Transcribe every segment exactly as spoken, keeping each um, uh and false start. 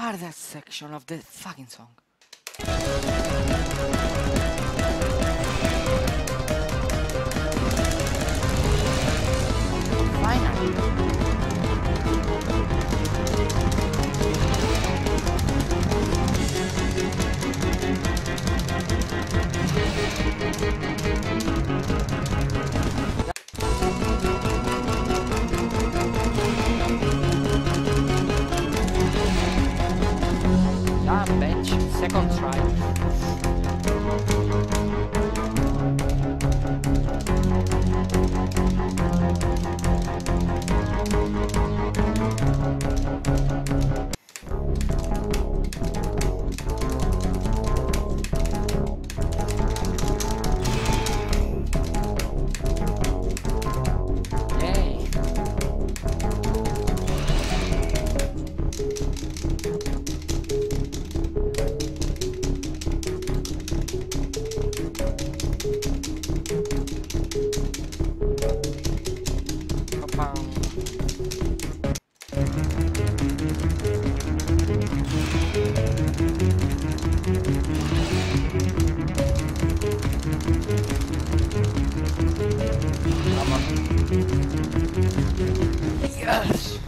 hardest section of the fucking song. Finally. Damn bench, second try. Yes!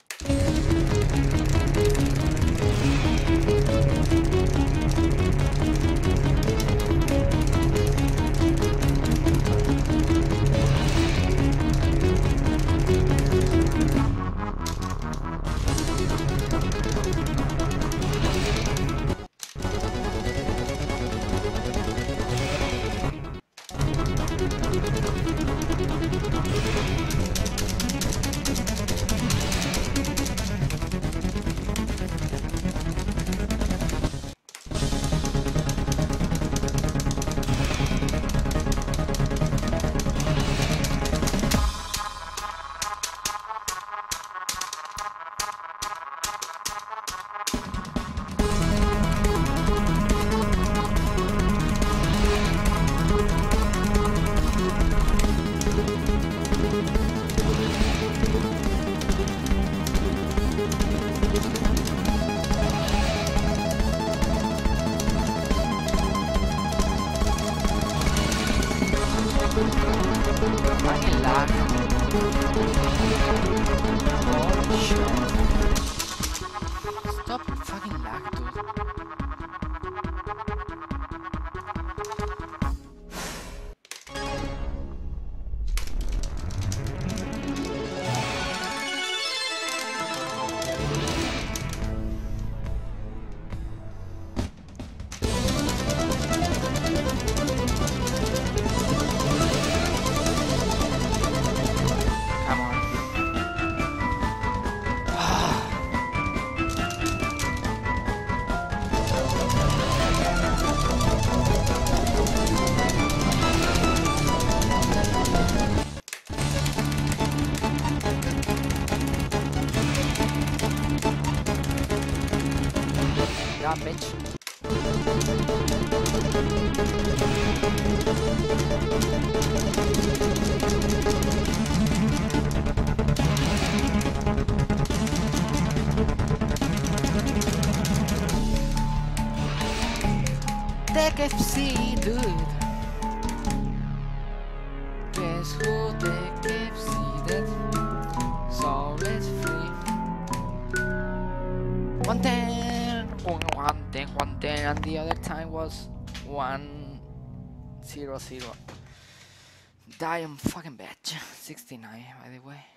Fucking lag. Holy shit. Stop fucking lag, dude. Yeah, bitch. Take F C, dude. Guess who take F C that? So let's free. One ten, one one ten, one ten, and the other time was one zero zero. Damn fucking bitch. sixty-nine, by the way.